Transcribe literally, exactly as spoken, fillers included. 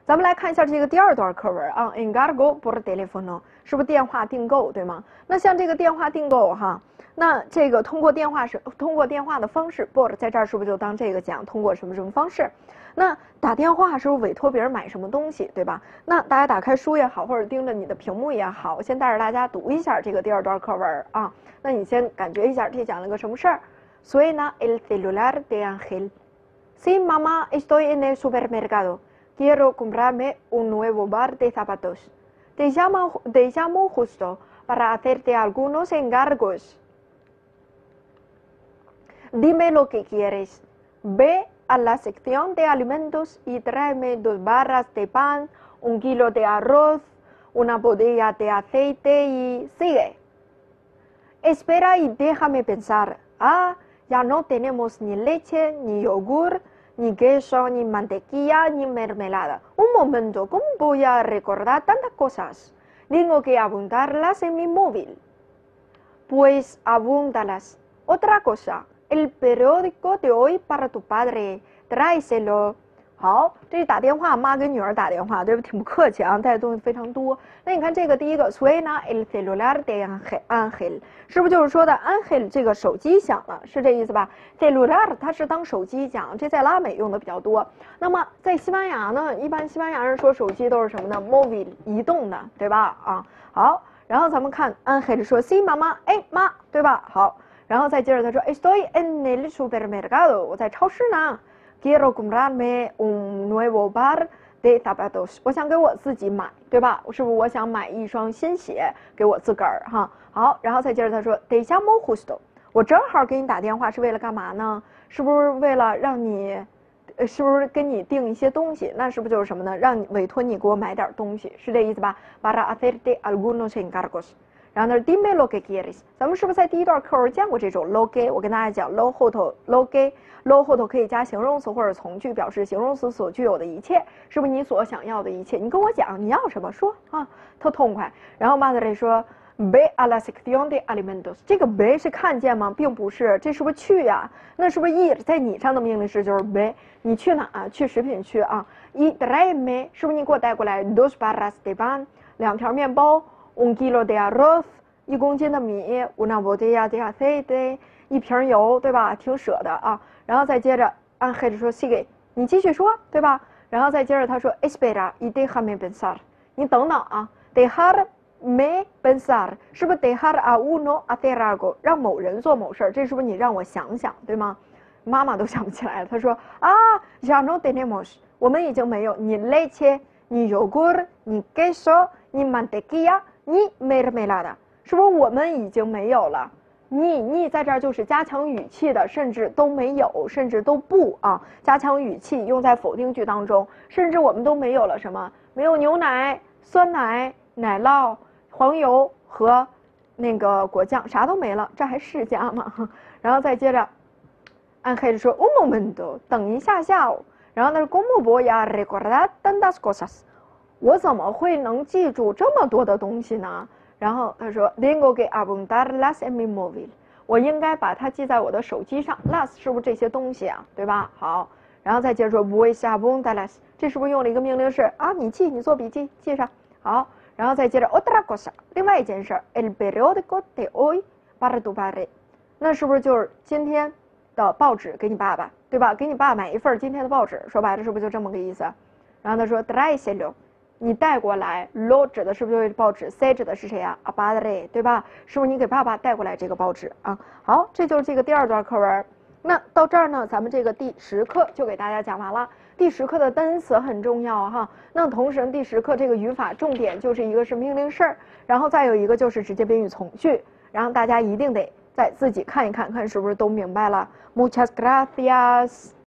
咱们来看一下这个第二段课文啊 ，encargo por teléfono 是不是电话订购，对吗？那像这个电话订购哈，那这个通过电话是通过电话的方式 por 在这儿是不是就当这个讲通过什么什么方式？那打电话是不是委托别人买什么东西，对吧？那大家打开书也好，或者盯着你的屏幕也好，我先带着大家读一下这个第二段课文啊。那你先感觉一下这讲了个什么事儿。Suena el celular de Ángel. Sí, mamá, estoy en el supermercado. Quiero comprarme un nuevo par de zapatos. Te llamo, te llamo justo para hacerte algunos encargos. Dime lo que quieres. Ve a la sección de alimentos y tráeme dos barras de pan, un kilo de arroz, una botella de aceite y sigue. Espera y déjame pensar. Ah, ya no tenemos ni leche, ni yogur, ni queso, ni mantequilla, ni mermelada. Un momento, ¿cómo voy a recordar tantas cosas? Tengo que apuntarlas en mi móvil. Pues apúntalas. Otra cosa, el periódico de hoy para tu padre. Tráeselo. 好，这是打电话，妈给女儿打电话，对吧？挺不客气啊，带的东西非常多。那你看这个第一个 ，suena el celular de Ángel， 是不是就是说的 Ángel 这个手机响了，是这意思吧 ？celular 它是当手机讲，这在拉美用的比较多。那么在西班牙呢，一般西班牙人说手机都是什么呢 ？móvil 移动的，对吧？啊，好，然后咱们看 Ángel 说 sí 妈妈，哎妈，对吧？好，然后再接着他说 estoy en el supermercado， 我在超市呢。Quiero comprarme un nuevo par de zapatos。我想给我自己买，对吧？是不是我想买一双新鞋给我自个儿哈？好，然后再接着他说 te llamo justo。我正好给你打电话是为了干嘛呢？是不是为了让你，呃，是不是跟你订一些东西？那是不是就是什么呢？让你委托你给我买点东西，是这意思吧 ？Para hacerte algunos encargos。然后呢 ，dime lo que quieres。咱们是不是在第一段课文见过这种 lo que？ 我跟大家讲 lo 后头 lo que。lo 后头可以加形容词或者从句，表示形容词所具有的一切，是不是你所想要的一切？你跟我讲你要什么说啊，特痛快。然后 madre 说 ve a la sección de alimentos， 这个 ve 是看见吗？并不是，这是不是去呀、啊？那是不是 ir 在你上的命令式就是 ve， 你去哪、啊？去食品区啊。y tráeme 是不是你给我带过来 dos barras de pan 两条面包 un kilo de arroz 一公斤的米 una botella de aceite 一瓶油，对吧？挺舍得啊。然后再接着按黑着说 sigue， 你继续说，对吧？然后再接着他说 espera y déjame pensar， 你等等啊 dejarme pensar 是不是 dejar a uno hacer algo 让某人做某事儿？这是不是你让我想想，对吗？妈妈都想不起来了。他说啊 ya no tenemos 我们已经没有你 leche 你 yogur 你 queso 你 mantequilla 你 mermelada 是不是我们已经没有了？你你在这儿就是加强语气的，甚至都没有，甚至都不啊。加强语气用在否定句当中，甚至我们都没有了什么？没有牛奶、酸奶、奶酪、黄油和那个果酱，啥都没了，这还是家吗？然后再接着，按黑着说 un momento， 等一下下哦。然后呢 ，cómo voy a recordar tantas cosas？ 我怎么会能记住这么多的东西呢？然后他说 tengo que apuntarlas en mi móvil， 我应该把它记在我的手机上 las 是不是这些东西啊，对吧？好，然后再接着说 voy a apuntarlas， 这是不是用了一个命令式啊？你记，你做笔记，记上。好，然后再接着 otra cosa， 另外一件事 el periódico de hoy para tu padre， 那是不是就是今天的报纸给你爸爸，对吧？给你爸买一份今天的报纸，说白了是不是就这么个意思？然后他说 tráeselo。你带过来 lo 指的是不是就是报纸 ，se 指的是谁呀、啊、？a padre， 对吧？是不是你给爸爸带过来这个报纸啊？好，这就是这个第二段课文。那到这儿呢，咱们这个第十课就给大家讲完了。第十课的单词很重要哈。那同时第十课这个语法重点就是一个是命令式，然后再有一个就是直接宾语从句，然后大家一定得再自己看一看，看是不是都明白了。Muchas gracias。